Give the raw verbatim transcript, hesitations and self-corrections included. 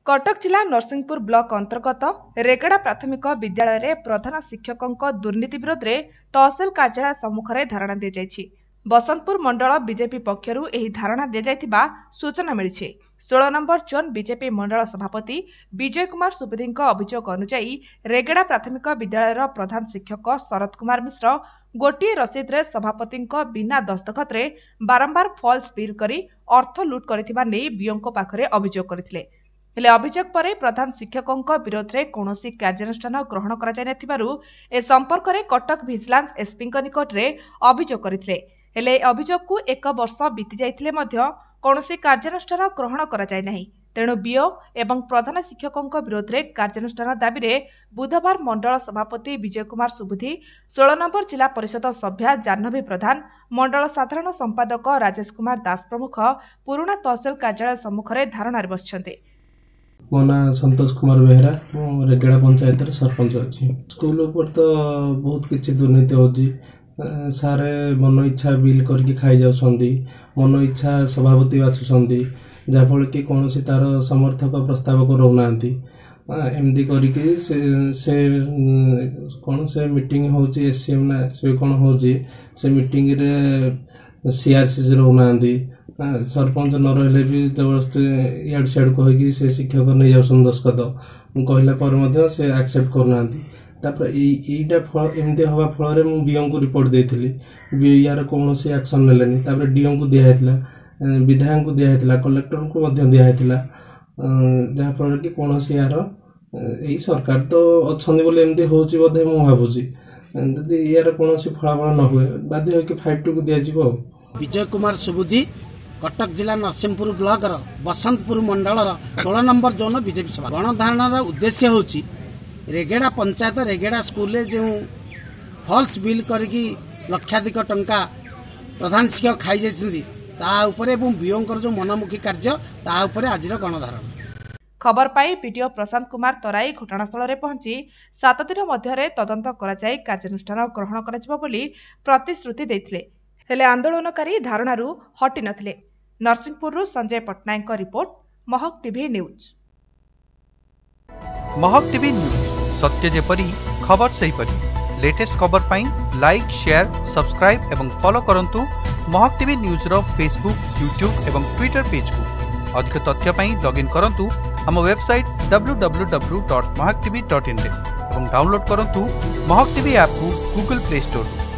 कटक जिला नरसिंहपुर ब्लॉक अंतर्गत रेगड़ा प्राथमिक विद्यालय रे प्रधान शिक्षकों दुर्नीति विरोध में तहसिल कार्यालय सम्मुख में धारणा दी जायछि। बसंतपुर मंडल बीजेपी पक्षरु एही धारणा दी जायथिबा सूचना मिली। सोलह नंबर जोन बीजेपी मंडल सभापति विजय कुमार सुबुधी अभियोग अनुसार रेगड़ा प्राथमिक विद्यालय प्रधान शिक्षक शरद कुमार मिश्र गोटे रसीद रे सभापति बिना दस्तखत रे बारंबार फॉल्स बिल करी अर्थ लुट करथिबा नै बीओं पाखरे अभियोग करथिले। हेले अभियोग पर प्रधान शिक्षकों विरोध में कौन कार्यानुष्ठान ग्रहण कर ए संपर्क में कटक भिजिलांस एसपी निकट में अभियोग करथिले। हेले अभियोग को एक वर्ष बीती जाइथिले मध्य कौनसी कार्यानुष्ठान ग्रहण करा जाय नाही। तेणु बीओ एवं प्रधान शिक्षकों विरोध में कार्यानुष्ठान दाबी में बुधवार मंडल सभापति विजय कुमार सुबुधी, सोलह नंबर जिला परिषद सभ्या जाह्नवी प्रधान, मंडल साधारण संपादक राजेश कुमार दास प्रमुख पुराना तहसिल कार्यालय सम्मुख में धारणा बसिछन्ते। मो ना संतोष कुमार बेहरा, रेगड़ा पंचायत सरपंच अच्छी। स्कूल ऊपर तो बहुत किसी दुर्नीति होची। सारे मन इच्छा बिल करके खाई जाउछंदी, मन इच्छा सभापति बाछुछंदी, जहाँफल कि कौन तार समर्थक प्रस्तावक रोनांती। एमती करके से से कौन से मीटिंग होची एससीएम ना से कौन होची से मीटिंग रे सीआरसी से रोनांती। सरपंच न रही भी जबरदस्ती इड सियाड़ कहीकि से शिक्षक नहीं जाऊन दस्खत कहला पर से एक्सेप्ट करना। यहीटा फल एमती हवा फल मुझे बीओ को रिपोर्ट देती। बी यार कौन से एक्शन ने डीओ को दिखाई, विधायक को दिखाई, कलेक्टर को दिखाई, जहाँफल कि कौन से यार यही सरकार तो अच्छा एमती होची बोधे मुझे भावुची। जदि यार कौन फलाफल न हुए बाध्य होकर फाइव टू को दिज्व। विजय कुमार सुबुधी, कटक जिला नरसिंहपुर ब्लॉक बसंतपुर मंडल सोलह नंबर जोन बीजेपी सभा। गणधारणार उद्देश्य होची रेगड़ा पंचायत रेगड़ा स्कूल रे जो फॉल्स बिल करके लक्षाधिक टंका प्रधान शिक्षक खाई जाइछन्ती ता ऊपर एवं बीओंकर जो मनमुखी कार्य ता ऊपर आजिर गणधारणा। खबर पाई पीडीओ प्रशांत कुमार तराई घटनास्थल में पहुंची सात दिन मध्य तदंत कराई कार्यानुष्ठान ग्रहण करा बोली प्रतिश्रुति देथिले। हेले आंदोलनकारी धारणारू हटि नथिले। Narasinghpur Sanjay Pattnaik report, Mahak TV news. Mahak TV news सत्य जेपरी खबर सही परी। लेटेस्ट खबर पाई लाइक, शेयर, सब्सक्राइब एवं फॉलो करंतु महक टीवी न्यूज रो फेसबुक, यूट्यूब एवं ट्विटर पेज को। अधिक तथ्य पाई लॉगिन करंतु हम website W W W dot Mahak TV dot in रे एवं डाउनलोड करंतु महक टीवी ऐप को गूगल प्ले स्टोर।